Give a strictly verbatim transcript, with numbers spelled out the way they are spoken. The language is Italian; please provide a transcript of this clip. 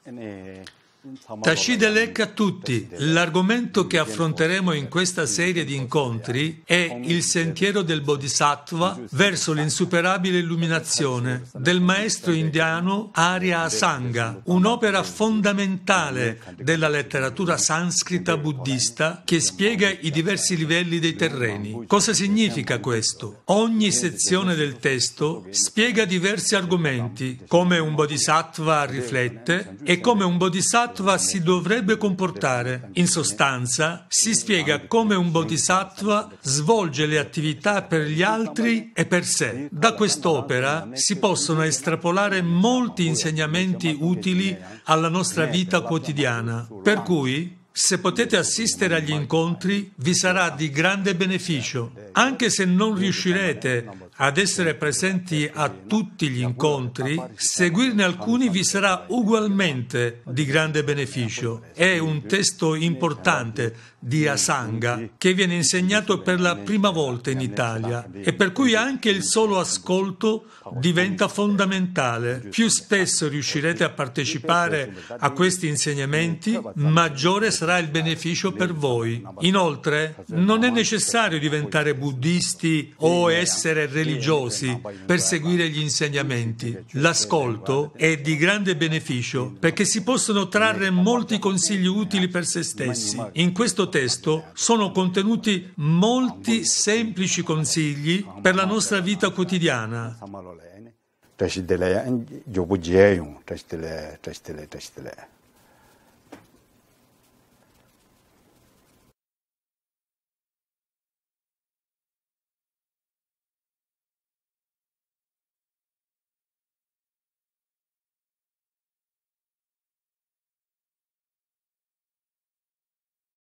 Tashidelek a tutti. L'argomento che affronteremo in questa serie di incontri è il sentiero del Bodhisattva verso l'insuperabile illuminazione del maestro indiano Arya Asanga, un'opera fondamentale della letteratura sanscrita buddista che spiega i diversi livelli dei terreni. Cosa significa questo? Ogni sezione del testo spiega diversi argomenti, come un Bodhisattva riflette e come un Bodhisattva si dovrebbe comportare. In sostanza, si spiega come un Bodhisattva svolge le attività per gli altri e per sé. Da quest'opera si possono estrapolare molti insegnamenti utili alla nostra vita quotidiana, per cui se potete assistere agli incontri vi sarà di grande beneficio. Anche se non riuscirete ad essere presenti a tutti gli incontri, seguirne alcuni vi sarà ugualmente di grande beneficio. È un testo importante di Asanga che viene insegnato per la prima volta in Italia e per cui anche il solo ascolto diventa fondamentale. Più spesso riuscirete a partecipare a questi insegnamenti, maggiore sarà il beneficio per voi. Inoltre, non è necessario diventare buddisti o essere religiosi per seguire gli insegnamenti. L'ascolto è di grande beneficio perché si possono trarre molti consigli utili per se stessi. In questo testo sono contenuti molti semplici consigli per la nostra vita quotidiana. Tashidelek, yobu jeyung, tashidelek, tashidelek, tashidelek.